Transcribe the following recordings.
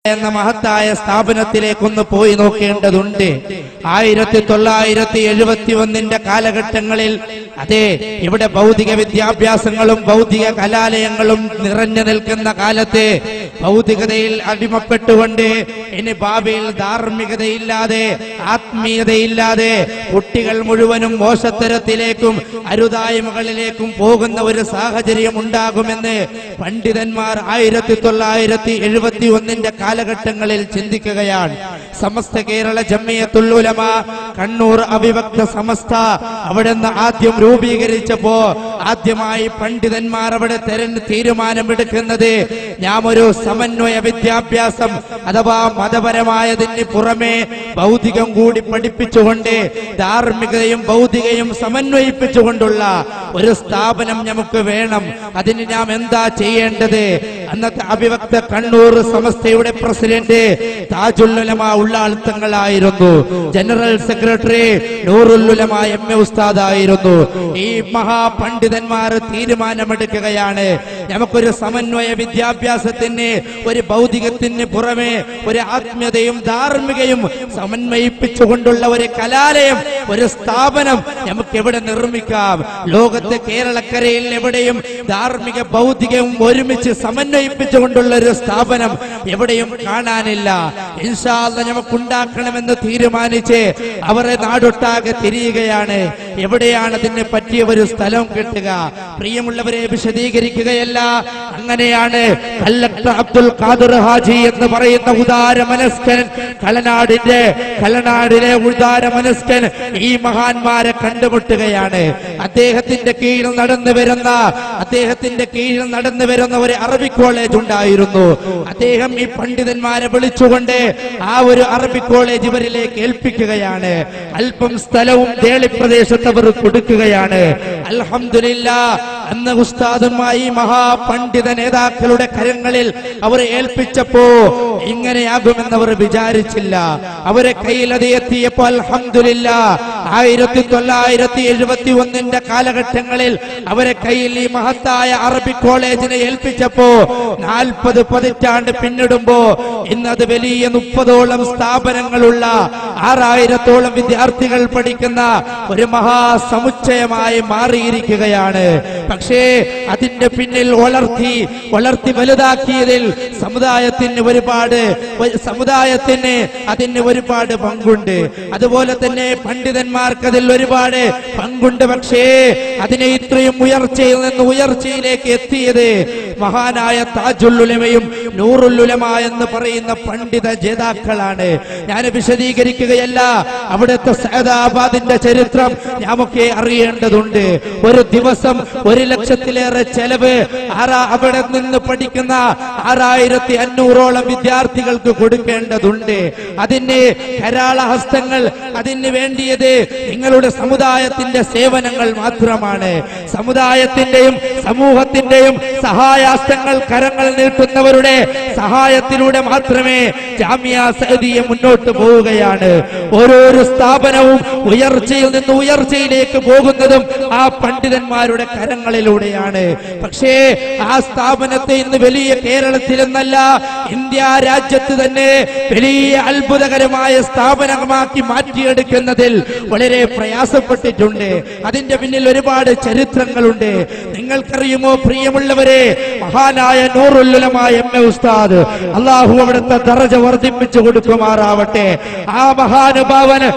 എന്ന മഹത്തായ സ്ഥാപനത്തിലേക്കൊന്ന് പോയി നോക്കേണ്ടതുണ്ട്. 1971 കാലഘട്ടങ്ങളിൽ അതെ ഇവിടെ ഭൗതിക വിദ്യാഭ്യാസങ്ങളും ഭൗതിക കലാലയങ്ങളും നിറഞ്ഞു നിൽക്കുന്ന കാലത്ത് ഭൗതികതയിൽ അടിമപ്പെട്ടുകൊണ്ട് ഇനി ഭാവിയിൽ ധാർമ്മികതയില്ലാതെ ആത്മീയതയില്ലാതെ കുട്ടികൾ മുഴുവനും മോശത്തരത്തിലേക്കും അരുതായ്മകളിലേക്കും പോകുന്ന ഒരു സാഹചര്യം ഉണ്ടാകുമെന്ന് പണ്ഡിതന്മാർ 1971 കാലഘട്ടങ്ങളിൽ ചിന്തിക്കുകയാണ്. സമസ്ത കേരള ജംഇയ്യത്തുൽ ഉലമ കണ്ണൂർ അവിഭക്ത സമസ്ത അവിടെ നിന്ന് ആദ്യം രൂപീകരിച്ചപ്പോ ആദ്യമായി പണ്ഡിതന്മാർ അവിടെ തീരുമാനമെടുക്കുന്നത് നാം ഒരു സമന്വയ വിദ്യാഭ്യാസം അഥവാ മതപരമായതിന് പുറമെ ഭൗതികം കൂടി പഠിപ്പിച്ചുകൊണ്ട് ധാർമ്മികതയും ഭൗതികയും സമന്വയിപ്പിച്ചുകൊണ്ടുള്ള ഒരു സ്ഥാപനം നമുക്ക് വേണം. അതിന് നാം എന്താ ചെയ്യേണ്ടത്? അന്നത്തെ അവിഭക്ത കണ്ണൂർ സമസ്തയുടെ പ്രസിഡന്റ് താജുൽ ഉലമ ഉള്ളാൾത്തങ്ങളായിരുന്നു. General secretary Noorul Ulama MA. ഉസ്താദായിരുന്നു. ഈ മഹാപണ്ഡിതന്മാർ തീരുമാനമെടുക്കുകയാണ്, നമുക്കൊരു സമന്വയ വിദ്യാഭ്യാസത്തിന് ഒരു ഭൗതികത്തിന് പുറമെ ഒരു ആത്മീയതയും ധാർമ്മികയും സമന്വയിപ്പിച്ചുകൊണ്ടുള്ള ഒരു കലാലയം, ഒരു സ്ഥാപനം നമുക്ക് എവിടെ നിർമ്മിക്കാം? ലോകത്തെ കേരളക്കരയിൽ എവിടെയും ധാർമ്മിക ഭൗതികവും ഒരുമിച്ച് സമന്വയിപ്പിച്ചുകൊണ്ടുള്ള ഒരു സ്ഥാപനം എവിടെയും കാണാനില്ല. ഇൻഷാ അല്ലാഹ് നമുക്കുണ്ടാക്കണമെന്ന് തീരുമാനിച്ച് അവരെ നാടൊട്ടാകെ തിരിയുകയാണ്. എവിടെയാണ് അതിന് പറ്റിയ ഒരു സ്ഥലം കിട്ടുക? പ്രിയമുള്ളവരെ, വിശദീകരിക്കുകയല്ല. അങ്ങനെയാണ് കല്ലക്ടർ അബ്ദുൽ ഖാദിർ ഹാജി എന്ന് പറയുന്ന ഉദാര മനസ്കൻ, കലനാടിലെ ഉദാര മനസ്കൻ ഈ മഹാന്മാരെ കണ്ടുമുട്ടുകയാണ്. അദ്ദേഹത്തിന്റെ കീഴിൽ നടന്നു വരുന്ന ഒരു അറബി കോളേജ് ഉണ്ടായിരുന്നു. അദ്ദേഹം ഈ പണ്ഡിതന്മാരെ വിളിച്ചുകൊണ്ട് ആ ഒരു അറബി കോളേജ് ഇവരിലേക്ക് ഏൽപ്പിക്കുകയാണ്. അല്പം സ്ഥലവും ദേളി പ്രദേശത്ത് അവർ കൊടുക്കുകയാണ്. അൽഹംദുലില്ലാഹ്, അന്ന് ഉസ്താദുമായി മഹാപണ്ഡിത നേതാക്കളുടെ കരങ്ങളിൽ അവർ ഏൽപ്പിച്ചപ്പോ ഇങ്ങനെയാകുമെന്നവർ വിചാരിച്ചില്ല. അവരെ കയ്യിൽ അത് എത്തിയപ്പോ അൽഹംദുലില്ലാഹ് 1971 കാലഘട്ടങ്ങളിൽ അവരെ കയ്യിൽ ഈ മഹത്തായ അറബി കോളേജിനെ ഏൽപ്പിച്ചപ്പോ 40 പതിറ്റാണ്ട് പിന്നിടുമ്പോ ഇന്നത് വലിയ 30ഓളം സ്ഥാപനങ്ങളുള്ള 6000ഓളം വിദ്യാർത്ഥികൾ പഠിക്കുന്ന ഒരു മഹാസമുച്ചയമായി മാറിയിരിക്കുകയാണ്. പക്ഷേ അതിന്റെ പിന്നിൽ വളർത്തി വലുതാക്കിയതിൽ സമുദായത്തിന് ഒരുപാട് പങ്കുണ്ട്. അതുപോലെ തന്നെ പണ്ഡിതന്മാർക്ക് അതിൽ ഒരുപാട് പങ്കുണ്ട്. പക്ഷേ അതിനെ ഇത്രയും ഉയർച്ചയിൽ നിന്ന് ഉയർച്ചയിലേക്ക് എത്തിയത് മഹാനായ താജുൽ ഉലമയും നൂറുൽ ഉലമ എന്ന് പറയുന്ന പണ്ഡിത ജേതാക്കളാണ്. ഞാൻ വിശദീകരിക്കുകയല്ല. അവിടുത്തെ സഅദാബാദിന്റെ ചരിത്രം നമുക്ക് അറിയേണ്ടതുണ്ട്. ഒരു ദിവസം 1 ലക്ഷത്തിലേറെ ചെലവ് അവിടെ നിന്ന് പഠിക്കുന്ന 6500ഓളം വിദ്യാർത്ഥികൾക്ക് കൊടുക്കേണ്ടതുണ്ട്. അതിന് കരാളഹസ്തങ്ങൾ, അതിന് വേണ്ടിയത് നിങ്ങളുടെ സമുദായത്തിന്റെ സേവനങ്ങൾ മാത്രമാണ്. സമുദായത്തിന്റെയും സമൂഹത്തിന്റെയും സഹായാസ്തങ്ങൾ, കരങ്ങൾ നീട്ടുന്നവരുടെ സഹായത്തിലൂടെ മാത്രമേ ജാമിയ സഅദിയ മുന്നോട്ട് പോവുകയാണ്. ഓരോരോ സ്ഥാപനവും ഉയർച്ചയിൽ നിന്ന് ഉയർച്ചയിലേക്ക് പോകുന്നതും ആ പണ്ഡിതന്മാരുടെ കരങ്ങളിലൂടെയാണ്. പക്ഷേ ആ സ്ഥാപനത്തെ ഇന്ന് വലിയ കേരളത്തിൽ എന്നല്ല ഇന്ത്യ രാജ്യത്ത് തന്നെ വലിയ അത്ഭുതകരമായ സ്ഥാപനമാക്കി മാറ്റിയെടുക്കുന്നതിൽ വളരെ പ്രയാസപ്പെട്ടിട്ടുണ്ട്. അതിന്റെ പിന്നിൽ ഒരുപാട് ചരിത്രങ്ങളുണ്ട്. നിങ്ങൾക്കറിയുമോ പ്രിയമുള്ളവരെ, മഹാനായ നൂറുൽ ഉലമ എം.എ. ഉസ്താദ്, അല്ലാഹു അവിടുത്തെ ദറജ വർദ്ധിപ്പിച്ചു കൊടുക്കുമാറാവട്ടെ. ആ മഹാനുഭാവന്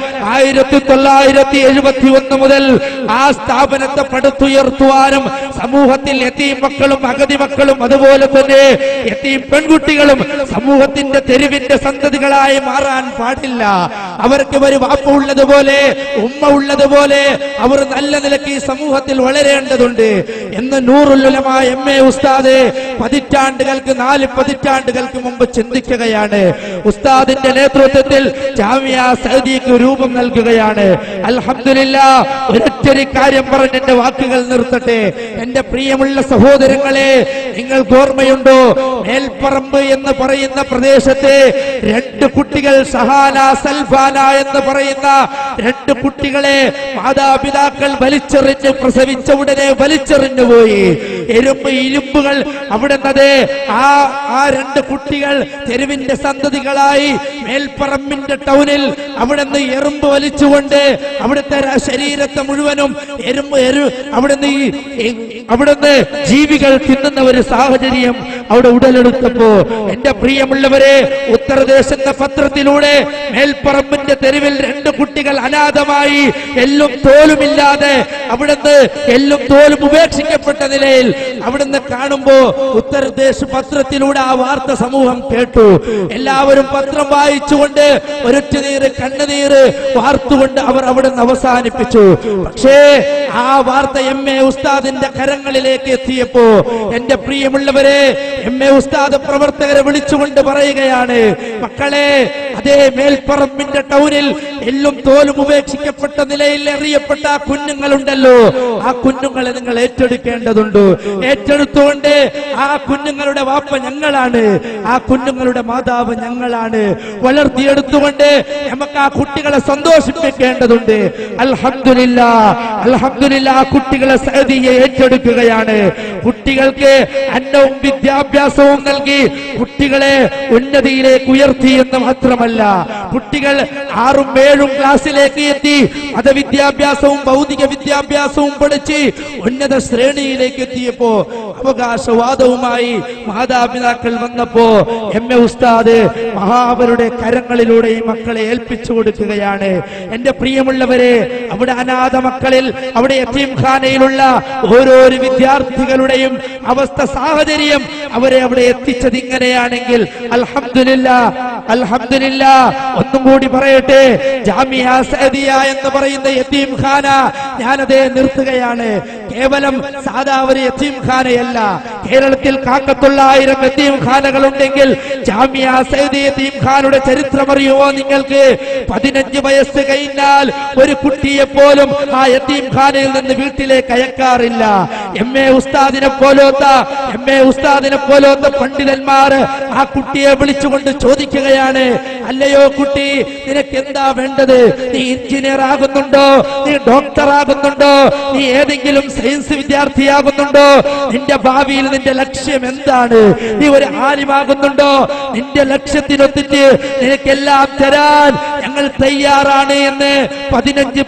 1971 മുതൽ ആ സ്ഥാപനത്തെ പടുത്തുയർത്തുവാനും സമൂഹത്തിൽ യതീം മക്കളും അഗതി മക്കളും അതുപോലെ തന്നെ യതീം പെൺകുട്ടികളും സമൂഹത്തിന്റെ തെരുവിന്റെ സന്തതികളായി മാറാൻ പാടില്ല. അവർക്ക് ഒരു വാപ്പ ഉള്ളതുപോലെ ഉമ്മ ഉള്ളതുപോലെ അവർ നല്ല നിലയ്ക്ക് ഈ സമൂഹത്തിൽ വളരേണ്ടതുണ്ട് എന്ന് നൂറുൽ ഉലമ എം.എ. ഉസ്താദ് 4 പതിറ്റാണ്ടുകൾക്ക് മുമ്പ് ചിന്തിക്കുകയാണ്. ഉസ്താദിന്റെ നേതൃത്വത്തിൽ ജാമിയ സഅദിയക്ക് രൂപം നൽകുകയാണ്. അൽഹംദുലില്ലാഹ്, ഒരൊറ്റൊരു കാര്യം പറഞ്ഞ് എന്റെ വാക്കുകൾ നിർത്തട്ടെ. എന്റെ പ്രിയമുള്ള സഹോദരങ്ങളെ, നിങ്ങൾക്ക് ഓർമ്മയുണ്ടോ, മേൽപ്പറമ്പ് എന്ന് പറയുന്ന പ്രദേശത്തെ 2 കുട്ടികൾ, ഷഹാന സൽഫാന എന്ന് പറയുന്ന 2 കുട്ടികളെ മാതാപിതാക്കൾ വലിച്ചെറിഞ്ഞ് പ്രസവിച്ച ഉടനെ വലിച്ചെറിഞ്ഞു പോയി. ഇലുമ്പുകൾ അവിടെ അവിടുന്ന് ആ രണ്ട് കുട്ടികൾ തെരുവിന്റെ സന്തതികളായി മേൽപ്പറമ്പിന്റെ ടൗണിൽ അവിടുന്ന് എറുമ്പ് വലിച്ചുകൊണ്ട് അവിടുത്തെ ശരീരത്തെ മുഴുവനും അവിടുന്ന് ജീവികൾ തിന്നുന്ന ഒരു സാഹചര്യം അവിടെ ഉടലെടുത്തപ്പോ എന്റെ പ്രിയമുള്ളവരെ, ഉത്തർദേശ് എന്ന പത്രത്തിലൂടെ മേൽപ്പറമ്പിന്റെ തെരുവിൽ രണ്ട് കുട്ടികൾ അനാഥമായി എല്ലും തോലുമില്ലാതെ അവിടുന്ന് എല്ലും തോലും ഉപേക്ഷിക്കപ്പെട്ട നിലയിൽ അവിടുന്ന് കാണുമ്പോ ഉത്തർദേശ് പത്രത്തിലൂടെ ആ വാർത്ത സമൂഹം കേട്ടു. എല്ലാവരും പത്രം വായിച്ചുകൊണ്ട് ഒരൊറ്റുനീര് കണ്ണുനീര് വാർത്തുകൊണ്ട് അവർ അവിടുന്ന് അവസാനിപ്പിച്ചു. പക്ഷേ ആ വാർത്ത MA ഉസ്താദിന്റെ കരങ്ങളിലേക്ക് എത്തിയപ്പോ എന്റെ പ്രിയമുള്ളവരെ, MA ഉസ്താദ് പ്രവർത്തകരെ വിളിച്ചുകൊണ്ട് പറയുകയാണ്, മക്കളെ, അതേ മേൽപ്പറമ്പിന്റെ ടൗണിൽ എല്ലും തോലും ഉപേക്ഷിക്കപ്പെട്ട നിലയിൽ എറിയപ്പെട്ട ആ കുഞ്ഞുങ്ങളുണ്ടല്ലോ, ആ കുഞ്ഞുങ്ങളെ നിങ്ങൾ ഏറ്റെടുക്കേണ്ടതുണ്ട്. ഏറ്റെടുത്തുകൊണ്ട് ആ കുഞ്ഞുങ്ങളുടെ വാപ്പ ഞങ്ങളാണ്, ആ കുഞ്ഞുങ്ങളുടെ മാതാവ് ഞങ്ങളാണ്. വളർത്തിയെടുത്തുകൊണ്ട് നമുക്ക് ആ കുട്ടികളെ സന്തോഷിപ്പിക്കേണ്ടതുണ്ട്. അൽഹംദുലില്ലാഹ്, അൽഹംദുലില്ലാഹ്, ആ കുട്ടികളെ സഅദിയെ ഏറ്റെടുക്കുകയാണ്. കുട്ടികൾക്ക് അന്നവും വിദ്യാഭ്യാസവും നൽകി കുട്ടികളെ ഉന്നതിയിലേക്ക് ഉയർത്തി എന്ന് മാത്രമല്ല, കുട്ടികൾ 6ഉം 7ഉം ക്ലാസ്സിലേക്ക് എത്തി മതവിദ്യാഭ്യാസവും ഭൗതിക വിദ്യാഭ്യാസവും പഠിച്ച് ഉന്നത ശ്രേണിയിലേക്ക് എത്തിയപ്പോ അവകാശവാദവുമായി മാതാപിതാക്കൾ വന്നപ്പോ MA ഉസ്താദ് മഹാവരുടെ കരങ്ങളിലൂടെ ഈ മക്കളെ ഏൽപ്പിച്ചു കൊടുക്കുകയാണ്. എന്റെ പ്രിയമുള്ളവരെ, അവിടെ അനാഥ മക്കളിൽ, അവിടെ യതീംഖാനയിലുള്ള ഓരോരോ വിദ്യാർത്ഥികളുടെയും അവസ്ഥ, സാഹചര്യം അവരെ അവിടെ എത്തിച്ചത് ഇങ്ങനെയാണെങ്കിൽ അൽഹംദുലില്ലാഹ്, അൽഹംദുലില്ലാഹ്. ഒന്നും കൂടി പറയട്ടെ, ജാമിയ സഅദിയ എന്ന് പറയുന്ന യതീംഖാന ഞാനതേ നിർത്തുകയാണ്. കേവലം സാധാ ഒരു യതീംഖാനയല്ല. കേരളത്തിൽ 1,000 യതീംഖാനകൾ ഉണ്ടെങ്കിൽ ജാമിയ സഅദിയ യതീംഖാനയുടെ ചരിത്രം അറിയുമോ നിങ്ങൾക്ക്? 15 വയസ്സ് കഴിഞ്ഞാൽ ഒരു കുട്ടിയെ പോലും ആ യതീംഖാനയിൽ നിന്ന് വീട്ടിലേക്ക് അയക്കാറില്ല. MA ഉസ്താദിനെ പോലത്തെ പണ്ഡിതന്മാർ ആ കുട്ടിയെ വിളിച്ചുകൊണ്ട് ചോദിക്കുകയാണ്, അല്ലയോ കുട്ടി, നിനക്ക് എന്താ വേണ്ടത്? നീ എഞ്ചിനീയർ ആകുന്നുണ്ടോ? നീ ഡോക്ടർ ആകുന്നുണ്ടോ? നീ ഏതെങ്കിലും സയൻസ് വിദ്യാർത്ഥിയാകുന്നുണ്ടോ? നിന്റെ ഭാവിയിൽ നിന്റെ ലക്ഷ്യം എന്താണ്? നീ ഒരു ആലിമാകുന്നുണ്ടോ? നിന്റെ ലക്ഷ്യത്തിനൊത്തിട്ട് നിനക്കെല്ലാം തരാൻ ഞങ്ങൾ തയ്യാറാണ് എന്ന് 15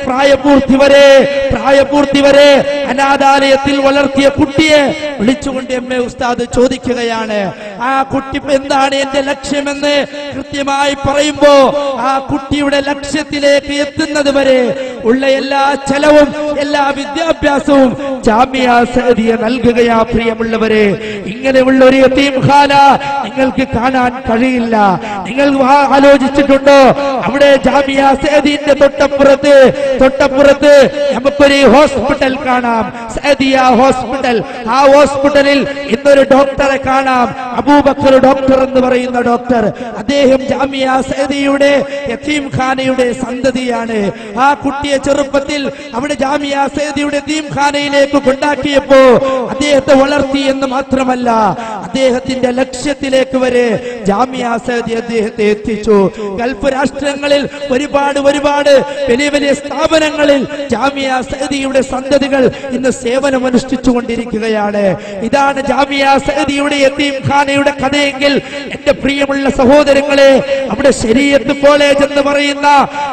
പ്രായപൂർത്തി വരെ അനാഥാലയത്തിൽ വളർത്തിയ കുട്ടിയെ വിളിച്ചുകൊണ്ട് MA ഉസ്താദ് ചോദിക്കുകയാണ്, ആ കുട്ടി എന്താണ് എന്റെ ലക്ഷ്യമെന്ന് കൃത്യമായി പറയുമ്പോ ആ കുട്ടിയുടെ ലക്ഷ്യത്തിലേക്ക് എത്തുന്നത് വരെ ഉള്ള എല്ലാ ചെലവും, എല്ലാ വിദ്യാഭ്യാസവും ജാമിയ സഅദിയ നൽകുകയാ. പ്രിയമുള്ളവരെ, ഇങ്ങനെയുള്ള ഒരു യതീംഖാന നിങ്ങൾക്ക് കാണാൻ കഴിയില്ല. നിങ്ങൾ ആലോചിച്ചിട്ടുണ്ടോ? അവിടെ ജാമിയ സഅദിന്റെ തൊട്ടപ്പുറത്ത് നമുക്കൊരു ഹോസ്പിറ്റൽ കാണാം, സഅദിയ ഹോസ്പിറ്റൽ. ആ ഹോസ്പിറ്റലിൽ ഇന്നൊരു ഡോക്ടറെ കാണാം, അബൂബക്കർ ഡോക്ടർ എന്ന് പറയുന്ന ഡോക്ടർ. അദ്ദേഹം ജാമിയ സഅദിയുടെ യതീംഖാനയുടെ സന്തതിയാണ്. ആ കുട്ടിയെ ചെറുപ്പത്തിൽ അവിടെ ജാമിയ സഅദിയുടെ യതീംഖാനയിലേക്ക് കൊണ്ടാക്കിയപ്പോ അദ്ദേഹത്തെ വളർത്തി എന്ന് മാത്രമല്ല, അദ്ദേഹത്തിന്റെ ലക്ഷ്യത്തിലേക്ക് വരെ ജാമിയ സഅദി അദ്ദേഹത്തെ എത്തിച്ചു. ഗൾഫ് രാഷ്ട്രങ്ങളിൽ ഒരുപാട് വലിയ സ്ഥാപനങ്ങളിൽ ജാമിയ സഅദിയുടെ സന്തതികൾ ഇന്ന് സേവനമനുഷ്ഠിച്ചു കൊണ്ടിരിക്കുകയാണ്. ഇതാണ് ജാമിയ സഅദിയുടെ യതീംഖാനയുടെ കഥയെങ്കിൽ എന്റെ പ്രിയമുള്ള സഹോദരങ്ങളെ, അവിടെ ശരീഅത്ത് കോളേജ് എന്ന് പറയുന്ന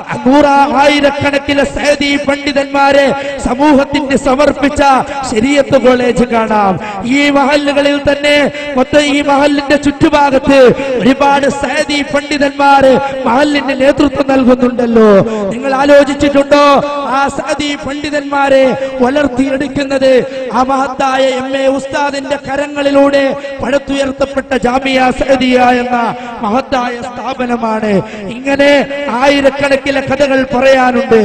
100,000 സഅദി പണ്ഡിതന്മാരെ സമൂഹത്തിന് സമർപ്പിച്ച ശരീഅത്ത് കോളേജ് കാണാം. ഈ മഹല്ലുകളിൽ തന്നെ, മൊത്തം ഈ മഹല്ലിന്റെ ചുറ്റുഭാഗത്ത് ഒരുപാട് സഅദി പണ്ഡിതന്മാര് മഹല്ലിന്റെ നേതൃത്വം നൽകുന്നുണ്ടല്ലോ. നിങ്ങൾ ആലോചിച്ചിട്ടുണ്ടോ? ആ സഅദി പണ്ഡിതന്മാരെ വളർത്തിയെടുക്കുന്നത് ആ മഹത്തായ MA ഉസ്താദിന്റെ കരങ്ങളിലൂടെ പടുത്തുയർത്തപ്പെട്ട ജാമിയ സഅദിയ എന്ന മഹത്തായ സ്ഥാപനമാണ്. ഇങ്ങനെ 1000 കഥകൾ പറയാനുണ്ട്.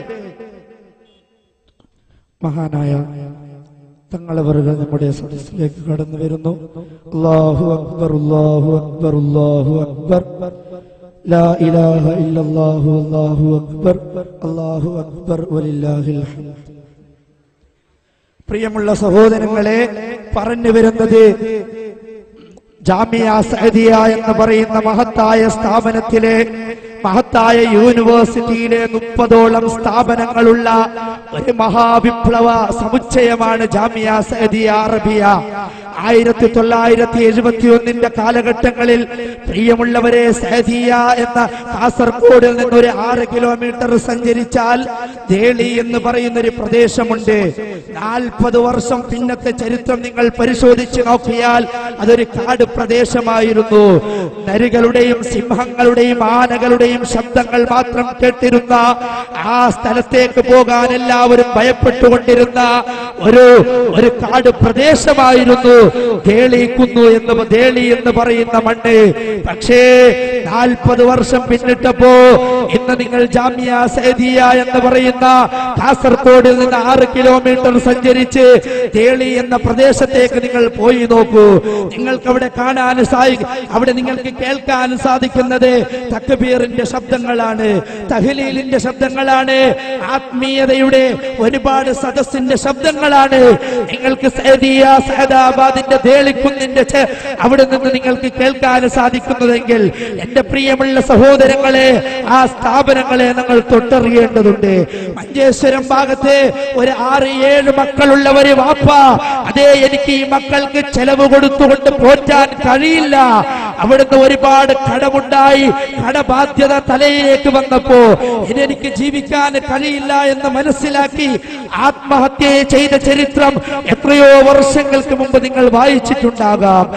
മഹാനായ തങ്ങളവറുകൾ നമ്മുടെ സദസ്സിലേക്ക് കടന്നു വരുന്നു. അല്ലാഹു അക്ബർ, അല്ലാഹു അക്ബർ, അല്ലാഹു അക്ബർ, ലാ ഇലാഹ ഇല്ലല്ലാഹു, അല്ലാഹു അക്ബർ, അല്ലാഹു അക്ബർ, വലില്ലാഹിൽ ഹംദ്. പ്രിയമുള്ള സഹോദരങ്ങളെ, പറഞ്ഞു വരുന്നത് ജാമിയ സഅദിയ എന്ന് പറയുന്ന മഹത്തായ സ്ഥാപനത്തിലെ, മഹത്തായ യൂണിവേഴ്സിറ്റിയിലെ 30ഓളം സ്ഥാപനങ്ങളുള്ള ഒരു മഹാവിപ്ലവ സമുച്ചയമാണ് ജാമിയ സഅദിയ അറബിയ. 1971 കാലഘട്ടങ്ങളിൽ പ്രിയമുള്ളവരെ സഅദിയ എന്ന കാസർഗോഡിൽ നിന്ന് ഒരു 6 കിലോമീറ്റർ സഞ്ചരിച്ചാൽ ദേളി എന്ന് പറയുന്ന ഒരു പ്രദേശമുണ്ട്. 40 വർഷം പിന്നത്തെ ചരിത്രം നിങ്ങൾ പരിശോധിച്ച് നോക്കിയാൽ അതൊരു കാട് പ്രദേശമായിരുന്നു. നരികളുടെയും സിംഹങ്ങളുടെയും ആനകളുടെയും ശബ്ദങ്ങൾ മാത്രം കേട്ടിരുന്ന ആ സ്ഥലത്തേക്ക് പോകാൻ എല്ലാവരും ഭയപ്പെട്ടുകൊണ്ടിരുന്ന ഒരു കാട് പ്രദേശമായിരുന്നു ദേളി എന്ന് പറയുന്ന മണ്ണ്. പക്ഷേ 40 വർഷം പിന്നിട്ടപ്പോ ഇന്ന് നിങ്ങൾ ജാമിയ സഅദിയ എന്ന് പറയുന്ന കാസർഗോഡിൽ നിന്ന് 6 കിലോമീറ്റർ സഞ്ചരിച്ച് ദേളി എന്ന പ്രദേശത്തേക്ക് നിങ്ങൾ പോയി നോക്കൂ. നിങ്ങൾക്ക് അവിടെ കാണാൻ അവിടെ നിങ്ങൾക്ക് കേൾക്കാൻ സാധിക്കുന്നത് തക്ബീറിന്റെ ശബ്ദങ്ങളാണ്, തഹ്ലീലിന്റെ ശബ്ദങ്ങളാണ്, ആത്മീയതയുടെ ഒരുപാട് സദസ്സിന്റെ ശബ്ദങ്ങളാണ്. നിങ്ങൾക്ക് സഅദിയ സഅദാബാദിന്റെ ദേളിക്കുന്നിന്റെ അവിടെ നിന്ന് നിങ്ങൾക്ക് കേൾക്കാൻ സാധിക്കുന്നതെങ്കിൽ എന്റെ പ്രിയമുള്ള സഹോദരങ്ങളെ, ആ സ്ഥാപനങ്ങളെ നിങ്ങൾ തൊട്ടറിയേണ്ടതുണ്ട്. മഞ്ചേശ്വരം ഭാഗത്ത് ഒരു 6-7 മക്കളുള്ള ഒരു വാപ്പ, അതേ എനിക്ക് ഈ മക്കൾക്ക് ചെലവ് കൊടുത്തുകൊണ്ട് പോറ്റാൻ കഴിയില്ല, അവിടുന്ന് ഒരുപാട് കടമുണ്ടായി, കടബാധ്യത തലയിലേക്ക് വന്നപ്പോ ഇതെനിക്ക് ജീവിക്കാൻ കഴിയില്ല എന്ന് മനസ്സിലാക്കി ആത്മഹത്യ ചെയ്ത ചരിത്രം എത്രയോ വർഷങ്ങൾക്ക് മുമ്പ് നിങ്ങൾ വായിച്ചിട്ടുണ്ടാകാം.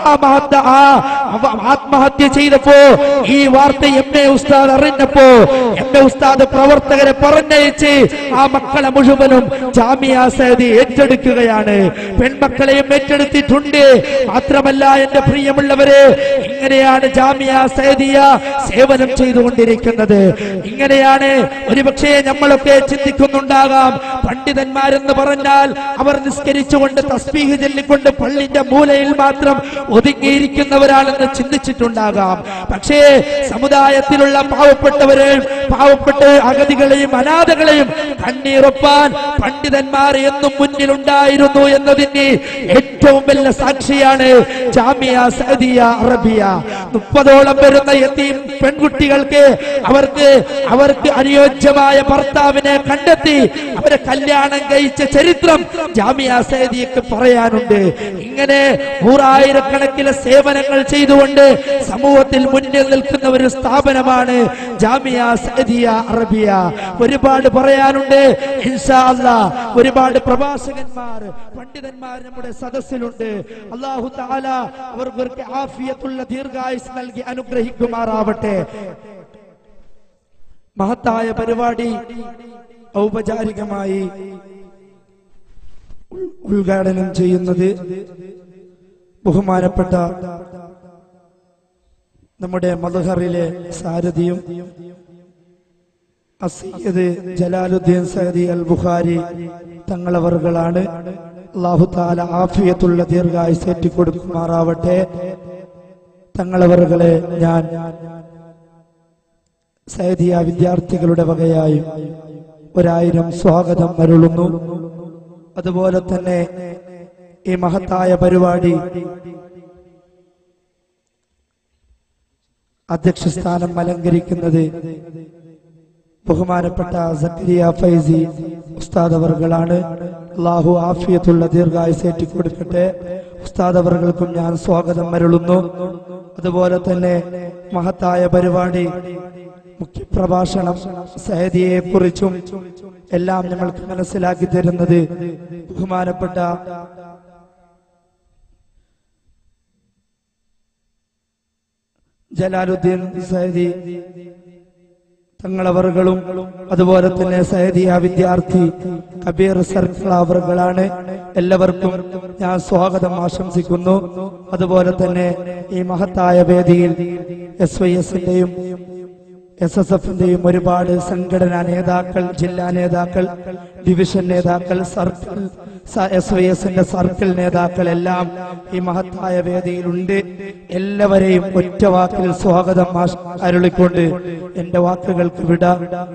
ആത്മഹത്യ ചെയ്തപ്പോ ഈ വാർത്ത എം.എ. ഉസ്താദ് അറിഞ്ഞപ്പോ എം.എ. ഉസ്താദ് പ്രവർത്തകരെ പറഞ്ഞയച്ച് ആ മക്കളെ മുഴുവനും ജാമിയ സഅദി ഏറ്റെടുക്കുകയാണ്. പെൺമക്കളെയും ഏറ്റെടുത്തിട്ടുണ്ട്. മാത്രമല്ല എന്റെ പ്രിയമുള്ളവരെ, ഇങ്ങനെയാണ് ജാമിയ സഅദിയ സേവനം ചെയ്തുകൊണ്ടിരിക്കുന്നത്. ഇങ്ങനെയാണ് ഒരുപക്ഷെ നമ്മളൊക്കെ ചിന്തിക്കുന്നുണ്ടാകാം, പണ്ഡിതന്മാരെന്ന് പറഞ്ഞാൽ അവർ നിസ്കരിച്ചുകൊണ്ട് തസ്ബീഹ് ചൊല്ലിക്കൊണ്ട് പള്ളിന്റെ മൂലയിൽ മാത്രം ഒതുങ്ങിയിരിക്കുന്നവരാണെന്ന് ചിന്തിച്ചിട്ടുണ്ടാകാം. പക്ഷേ സമുദായത്തിലുള്ള പാവപ്പെട്ട അഗതികളെയും അനാഥകളെയും കണ്ണീരൊപ്പാൻ പണ്ഡിതന്മാർ എന്നും മുന്നിലുണ്ടായിരുന്നു എന്നതിന് ഏറ്റവും വലിയ സാക്ഷിയാണ് ജാമിയ സഅദിയ അറബിയ. 30ഓളം വരുന്ന യതീം പെൺകുട്ടികൾക്ക് അവർക്ക് അനുയോജ്യമായ ഭർത്താവിനെ കണ്ടെത്തി അവരെ കല്യാണം കഴിച്ച ചരിത്രം ജാമിയ സഅദിയക്ക് പറയാനുണ്ട്. ഇങ്ങനെ 100,000 സേവനങ്ങൾ ചെയ്തുകൊണ്ട് സമൂഹത്തിൽ മുന്നിൽ നിൽക്കുന്ന ഒരു സ്ഥാപനമാണ് ജാമിയ സഅദിയ അറബിയ. ഒരുപാട് പറയാനുണ്ട് ഇൻഷാ അല്ലാഹ്. ഒരുപാട് പ്രഭാഷകന്മാർ, പണ്ഡിതന്മാർ നമ്മുടെ സദസ്സിലുണ്ട്. അല്ലാഹു തആല അവർക്ക് ആഫിയത്തുള്ള ദീർഘായുസ് നൽകി അനുഗ്രഹിക്കുമാറാവട്ടെ. മഹത്തായ പരിപാടി ഔപചാരികമായി ഉദ്ഘാടനം ചെയ്യുന്നത് ബഹുമാനപ്പെട്ട നമ്മുടെ മദ്ഹറിലെ സാരഥിയും അസയ്യിദ് ജലാലുദ്ദീൻ സഅദി അൽ ബുഖാരി തങ്ങളവർകളാണ്. അല്ലാഹു തആല ആഫിയത്തുള്ള ദീർഘായുസ് ഏറ്റിക്കൊടുക്കുമാറാവട്ടെ. തങ്ങളവർകളെ ഞാൻ സഅദിയ വിദ്യാർത്ഥികളുടെ വകയായും 1000 സ്വാഗതം അരുളുന്നു. അതുപോലെ തന്നെ ഈ മഹത്തായ പരിപാടി അധ്യക്ഷ സ്ഥാനം അലങ്കരിക്കുന്നത് ബഹുമാനപ്പെട്ട സക്കരിയ ഫൈസി ഉസ്താദ് അവർകളാണ്. അല്ലാഹു ആഫിയത്തുള്ള ദീർഘായുസ് ഏറ്റിക്കൊടുക്കട്ടെ. ഉസ്താദ് അവർകൾക്കും ഞാൻ സ്വാഗതം അരുളുന്നു. അതുപോലെ തന്നെ മഹത്തായ പരിപാടി മുഖ്യപ്രഭാഷണം സഅദിയെ കുറിച്ചും എല്ലാം ഞങ്ങൾക്ക് മനസ്സിലാക്കി തരുന്നത് ബഹുമാനപ്പെട്ട ജലാലുദ്ദീൻ സഅദി തങ്ങളവറുകളും അതുപോലെ തന്നെ സഅദിയ വിദ്യാർത്ഥി കബീർ സർക്കിൾ അവറുകളാണ്. എല്ലാവർക്കും ഞാൻ സ്വാഗതം ആശംസിക്കുന്നു. അതുപോലെ തന്നെ ഈ മഹത്തായ വേദിയിൽ SYS-ന്റെയും SSF-ന്റെയും ഒരുപാട് സംഘടനാ നേതാക്കൾ, ജില്ലാ നേതാക്കൾ, ഡിവിഷൻ നേതാക്കൾ, സർക്കിൾ SYS-ന്റെ സർക്കിൾ നേതാക്കൾ എല്ലാം ഈ മഹത്തായ വേദിയിലുണ്ട്. എല്ലാവരെയും ഒറ്റ വാക്കിൽ സ്വാഗതം അരുളിക്കൊണ്ട് എന്റെ വാക്കുകൾക്ക് വിട.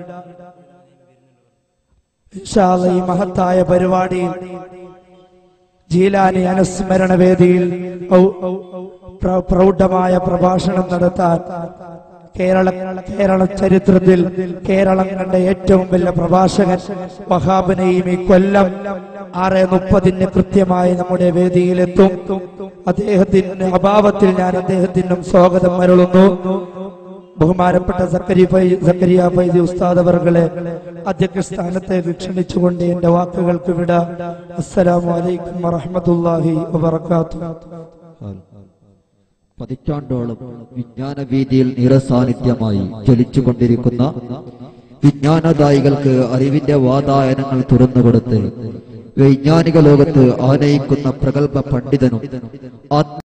ഇൻഷാ അല്ലാഹ് ഈ മഹത്തായ പരിപാടിയിൽ ജീലാനി അനുസ്മരണ വേദിയിൽ പ്രൗഢമായ പ്രഭാഷണം നടത്താൻ കേരള ചരിത്രത്തിൽ കേരളം കണ്ട ഏറ്റവും വലിയ പ്രഭാഷകൻ വഹാബ് നഈമി കൊല്ലം 6:30 കൃത്യമായി നമ്മുടെ വേദിയിലെത്തും. അദ്ദേഹത്തിന്റെ അഭാവത്തിൽ ഞാൻ അദ്ദേഹത്തിനും സ്വാഗതം അരുളുന്നു. ബഹുമാനപ്പെട്ട സക്കരിയ ഫൈസി ഉസ്താദ് അവർകളെ അധ്യക്ഷ സ്ഥാനത്തേക്ക് ക്ഷണിച്ചുകൊണ്ട് എന്റെ വാക്കുകൾക്ക് വിട. അസ്സലാമു അലൈക്കും വറഹ്മത്തുള്ളാഹി വബറകാതുഹു. പതിറ്റാണ്ടോളം വിജ്ഞാന വീതിയിൽ നിറസാന്നിധ്യമായി ജ്വലിച്ചുകൊണ്ടിരിക്കുന്ന വിജ്ഞാനദായികൾക്ക് അറിവിന്റെ വാതായനങ്ങൾ തുറന്നുകൊടുത്ത് വൈജ്ഞാനിക ലോകത്ത് ആനയിക്കുന്ന പ്രഗത്ഭ പണ്ഡിതനും